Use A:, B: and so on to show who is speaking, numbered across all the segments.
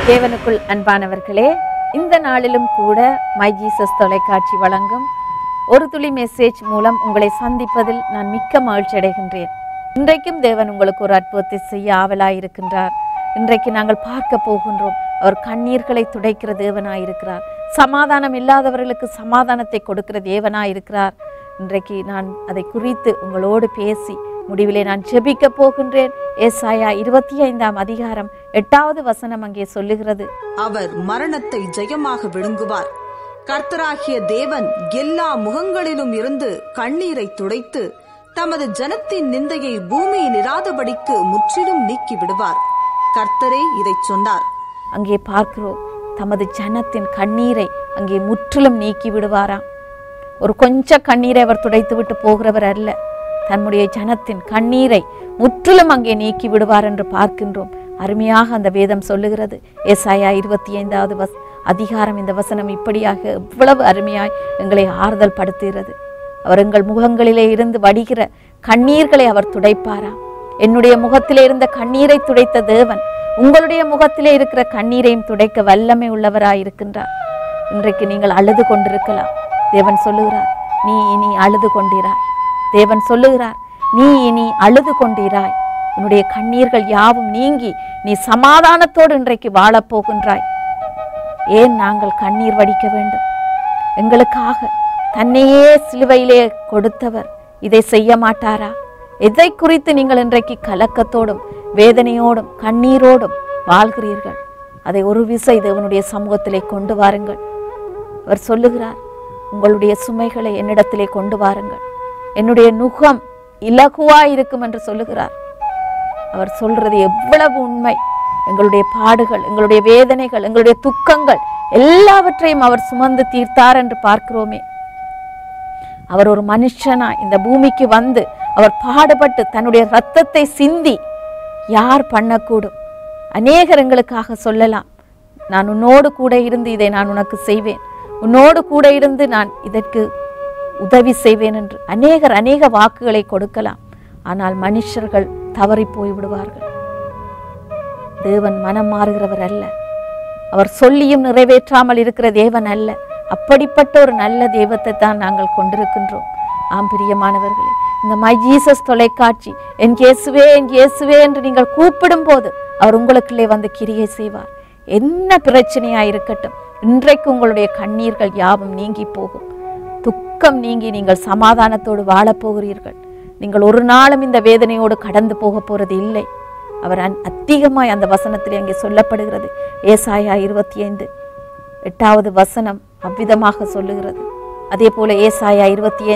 A: தேவனுக்குள் அன்பானவர்களே, இந்த நாளிலும் கூட மை ஜீசஸ் தொலைக்காட்சி வழங்கும் ஒரு துளி மெசேஜ் மூலம் உங்களை சந்திப்பதில் நான் மிக்க மகிழ்ச்சி அடைகின்றேன். இன்றைக்கும் தேவன் உங்களுக்கு ஒரு அற்புதத்தை செய்ய ஆவலாயிருக்கின்றார். இன்றைக்கு நாங்கள் பார்க்க போகின்றோம். அவர் கண்ணீர்களை துடைக்கிற தேவனாயிருக்கிறார். சமாதானம் இல்லாதவர்களுக்கு சமாதானத்தை கொடுக்கிற தேவனாயிருக்கிறார். இன்றைக்கு நான் அதை குறித்து உங்களோடு பேசி முடிவிலே நான் ஜெபிக்க போகின்றேன். ஏசாயா 25 அதிகாரம் 8வது வசனம் அங்கே சொல்லுகிறது,
B: அவர் மரணத்தை ஜெயமாக விழுங்குவார். கர்த்தராகிய தேவன் எல்லா முகங்களிலும் இருந்து கண்ணீரை துடைத்து தமது ஜனத்தின் நிந்தையை பூமியில் இராதபடிக்கு முற்றிலும் நீக்கி விடுவார். கர்த்தரே இதை சொன்னார்.
A: அங்கே பார்க்கிறோம், தமது ஜனத்தின் கண்ணீரை அங்கே முற்றிலும் நீக்கி விடுவாராம். ஒரு கொஞ்சம் கண்ணீரை அவர் துடைத்து விட்டு போகிறவர் அல்ல, தன்னுடைய ஜனத்தின் கண்ணீரை முற்றிலும் அங்கே நீக்கி விடுவார் என்று பார்க்கின்றோம். அருமையாக அந்த வேதம் சொல்லுகிறது. ஏசாயா 25வது அதிகாரம் இந்த வசனம் இப்படியாக எவ்வளவு அருமையாய் எங்களை ஆறுதல் படுத்துகிறது. அவர் எங்கள் முகங்களிலே இருந்து வடிகிற கண்ணீர்களை அவர் துடைப்பாராம். என்னுடைய முகத்திலே இருந்த கண்ணீரை துடைத்த தேவன் உங்களுடைய முகத்திலே இருக்கிற கண்ணீரையும் துடைக்க வல்லமை உள்ளவராயிருக்கின்றார். இன்றைக்கு நீங்கள் அழுது கொண்டிருக்கலாம். தேவன் சொல்லுகிறார், நீ இனி அழுது கொண்டிராய். தேவன் சொல்லுகிறார், நீ இனி அழுது கொண்டிராய். உன்னுடைய கண்ணீர்கள் யாவும் நீங்கி நீ சமாதானத்தோடு இன்றைக்கு வாழப்போகின்றாய். ஏன் நாங்கள் கண்ணீர் வடிக்க வேண்டும்? எங்களுக்காக தன்னையே சிலுவையிலே கொடுத்தவர் இதை செய்ய மாட்டாரா? எதை குறித்து நீங்கள் இன்றைக்கு கலக்கத்தோடும் வேதனையோடும் கண்ணீரோடும் வாழ்கிறீர்கள்? அதை ஒரு விசை தேவனுடைய சமூகத்திலே கொண்டு வாருங்கள். அவர் சொல்லுகிறார், உங்களுடைய சுமைகளை என்னிடத்திலே கொண்டு வாருங்கள், என்னுடைய நுகம் இலகுவாய் இருக்கும் என்று சொல்லுகிறார். அவர் சொல்றது எவ்வளவு உண்மை. எங்களுடைய பாடுகள், எங்களுடைய வேதனைகள், எங்களுடைய துக்கங்கள் எல்லாவற்றையும் அவர் சுமந்து தீர்த்தார் என்று பார்க்கிறோமே. அவர் ஒரு மனுஷனா இந்த பூமிக்கு வந்து அவர் பாடுபட்டு தன்னுடைய இரத்தத்தை சிந்தி யார் பண்ணக்கூடும்? அநேகர் எங்களுக்காக சொல்லலாம், நான் உன்னோடு கூட இருந்து இதை நான் உனக்கு செய்வேன், உன்னோடு கூட இருந்து நான் இதற்கு உதவி செய்வேன் என்று அநேக வாக்குகளை கொடுக்கலாம். ஆனால் மனுஷர்கள் தவறி போய்விடுவார்கள். தேவன் மனம் மாறுகிறவர் அல்ல. அவர் சொல்லியும் நிறைவேற்றாமல் இருக்கிற தேவன் அல்ல. அப்படிப்பட்ட ஒரு நல்ல தெய்வத்தை தான் நாங்கள் கொண்டிருக்கின்றோம். ஆம் பிரியமானவர்களே, இந்த மை ஜீசஸ் தொலைக்காட்சி என் இயேசுவே என் இயேசுவே என்று நீங்கள் கூப்பிடும் போது அவர் உங்களுக்குள்ளே வந்து கிரியை செய்வார். என்ன பிரச்சனையா இருக்கட்டும், இன்றைக்கு உங்களுடைய கண்ணீர்கள் யாவும் நீங்கி போகும். துக்கம் நீங்கி நீங்கள் சமாதானத்தோடு வாழப்போகிறீர்கள். நீங்கள் ஒரு நாளும் இந்த வேதனையோடு கடந்து போக போறது இல்லை. அவர் அதிகமாய் அந்த வசனத்திலே அங்கே சொல்லப்படுகிறது. ஏசாயா 25:8வது வசனம் அவ்விதமாக சொல்லுகிறது. அதே போல ஏசாயா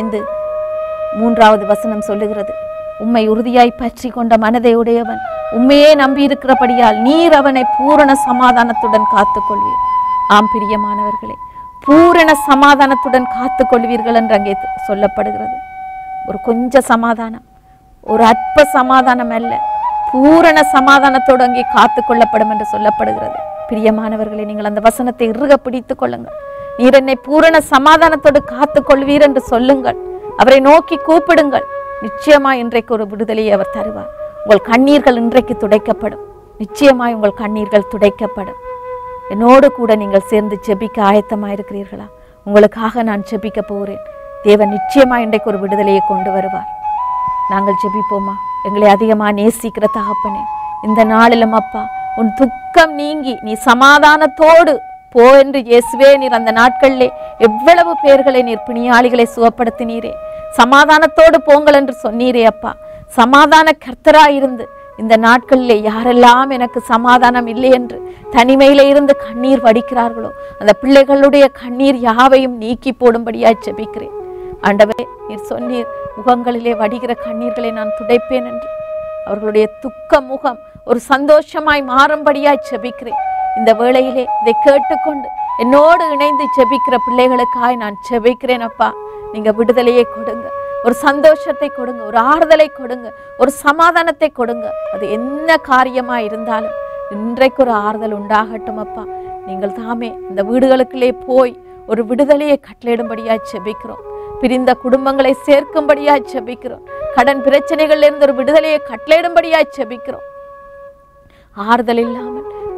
A: 25:3வது வசனம் சொல்லுகிறது, உம்மை உறுதியாய் பற்றி கொண்ட மனதை உடையவன் உண்மையே நம்பி இருக்கிறபடியால் நீர் அவனை பூரண சமாதானத்துடன் காத்துக்கொள்வீர். ஆம் பிரியமானவர்களே, பூரண சமாதானத்துடன் காத்து கொள்வீர்கள் என்று அங்கே சொல்லப்படுகிறது. ஒரு கொஞ்ச சமாதானம், ஒரு அற்ப சமாதானம் அல்ல, பூரண சமாதானத்தோடு அங்கே காத்து கொள்ளப்படும் என்று சொல்லப்படுகிறது. பிரியமானவர்களே, நீங்கள் அந்த வசனத்தை இறுக பிடித்துக் கொள்ளுங்கள். நீர் என்னை பூரண சமாதானத்தோடு காத்து கொள்வீர் என்று சொல்லுங்கள். அவரை நோக்கி கூப்பிடுங்கள். நிச்சயமாய் இன்றைக்கு ஒரு விடுதலையை அவர் தருவார். உங்கள் கண்ணீர்கள் இன்றைக்கு துடைக்கப்படும். நிச்சயமாய் உங்கள் கண்ணீர்கள் துடைக்கப்படும். என்னோடு கூட நீங்கள் சேர்ந்து ஜெபிக்க ஆயத்தமாக இருக்கிறீர்களா? உங்களுக்காக நான் ஜெபிக்க போகிறேன். தேவன் நிச்சயமாக இன்றைக்கு ஒரு விடுதலையை கொண்டு வருவார். நாங்கள் ஜெபிப்போமா? எங்களை அதிகமாக நேசிக்கிற தகப்பனே, இந்த நாளிலும் அப்பா, உன் துக்கம் நீங்கி நீ சமாதானத்தோடு போ என்று இயேசுவே நீர் அந்த நாட்களிலே எவ்வளவு பேர்களை நீர் பிணியாளிகளை சுகப்படுத்தினீரே. சமாதானத்தோடு போங்கள் என்று சொன்னீரே அப்பா. சமாதான கர்த்தராயிருந்து இந்த நாட்களிலே யாரெல்லாம் எனக்கு சமாதானம் இல்லை என்று தனிமையில இருந்து கண்ணீர் வடிக்கிறார்களோ அந்த பிள்ளைகளுடைய கண்ணீர் யாவையும் நீக்கி போடும்படியாய் ஜெபிக்கிறேன். ஆண்டவரே, நீர் சொன்னீர், முகங்களிலே வடிகிற கண்ணீர்களை நான் துடைப்பேன் என்று. அவர்களுடைய துக்க முகம் ஒரு சந்தோஷமாய் மாறும்படியாய் ஜெபிக்கிறேன். இந்த வேளையிலே இதை கேட்டுக்கொண்டு என்னோடு இணைந்து ஜெபிக்கிற பிள்ளைகளுக்காய் நான் ஜெபிக்கிறேன் அப்பா. நீங்க விடுதலையை கொடுங்க, ஒரு சந்தோஷத்தை கொடுங்க, ஒரு ஆறுதலை கொடுங்க, ஒரு சமாதானத்தை கொடுங்க. அது என்ன காரியமா இருந்தாலும் இன்றைக்கு ஒரு ஆறுதல் உண்டாகட்டும் அப்பா. நீங்கள் தாமே இந்த வீடுகளுக்குள்ளே போய் ஒரு விடுதலையை கட்டளையிடும்படியாய் ஜெபிக்கிறோம். பிரிந்த குடும்பங்களை சேர்க்கும்படியாய் ஜெபிக்கிறோம். கடன் பிரச்சனைகள்ல இருந்து ஒரு விடுதலையை கட்டளையிடும்படியாய் ஜெபிக்கிறோம். ஆறுதல் இல்லாமல்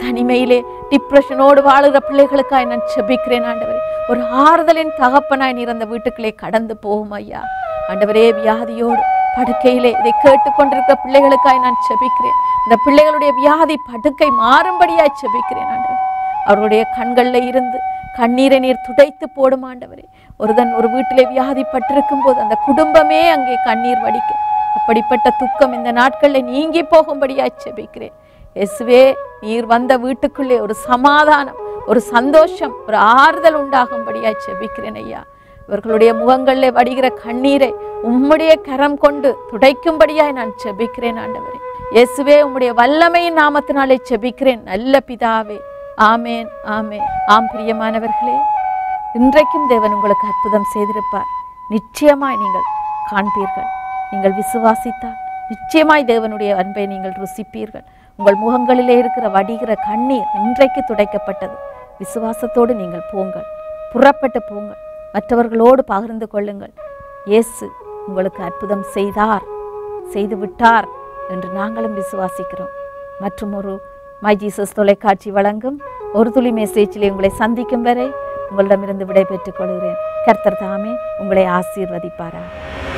A: தனிமையிலே டிப்ரெஷனோடு வாழுகிற பிள்ளைகளுக்காய் நான் செபிக்கிறேன் ஆண்டவரே. ஒரு ஆறுதலின் தகப்பனாய் நீர் அந்த வீட்டுக்குள்ளே கடந்து போகும் ஐயா. ஆண்டவரே, வியாதியோடு படுக்கையிலே இதை கேட்டுக்கொண்டிருக்கிற பிள்ளைகளுக்காய் நான் செபிக்கிறேன். இந்த பிள்ளைகளுடைய வியாதி படுக்கை மாறும்படியாய் செபிக்கிறேன் ஆண்டவரே. அவருடைய கண்களில் இருந்து கண்ணீரை நீர் துடைத்து போடும் ஆண்டவரே. ஒரு வீட்டிலே வியாதிப்பட்டிருக்கும் போது அந்த குடும்பமே அங்கே கண்ணீர் வடிக்கும். அப்படிப்பட்ட துக்கம் இந்த நாட்களில் நீங்கி போகும்படியாய் செபிக்கிறேன். இயேசுவே, நீர் வந்த வீட்டுக்குள்ளே ஒரு சமாதானம், ஒரு சந்தோஷம், ஒரு ஆறுதல் உண்டாகும்படியாய் செபிக்கிறேன் ஐயா. இவர்களுடைய முகங்களில் வடிகிற கண்ணீரை உம்முடைய கரம் கொண்டு துடைக்கும்படியாய் நான் செபிக்கிறேன் ஆண்டவரே. இயேசுவே, உம்முடைய வல்லமையின் நாமத்தினாலே செபிக்கிறேன் நல்ல பிதாவே. ஆமேன், ஆமேன். ஆம் பிரியமானவர்களே, இன்றைக்கும் தேவன் உங்களுக்கு அற்புதம் செய்திருப்பார். நிச்சயமாய் நீங்கள் காண்பீர்கள். நீங்கள் விசுவாசித்தால் நிச்சயமாய் தேவனுடைய அன்பை நீங்கள் ருசிப்பீர்கள். உங்கள் முகங்களிலே இருக்கிற வடிகிற கண்ணீர் இன்றைக்கு துடைக்கப்பட்டது. விசுவாசத்தோடு நீங்கள் போங்கள், புறப்பட்டு போங்கள், மற்றவர்களோடு பகிர்ந்து கொள்ளுங்கள். இயேசு உங்களுக்கு அற்புதம் செய்து விட்டார் என்று நாங்களும் விசுவாசிக்கிறோம். மற்றும் ஒரு மை ஜீசஸ் தொலைக்காட்சி வழங்கும் ஒரு துளி மெசேஜிலே உங்களை சந்திக்கும் வரை உங்களிடமிருந்து விடை பெற்றுக் கொள்கிறேன். கர்த்தர் தாமே உங்களை ஆசீர்வதிப்பாராக.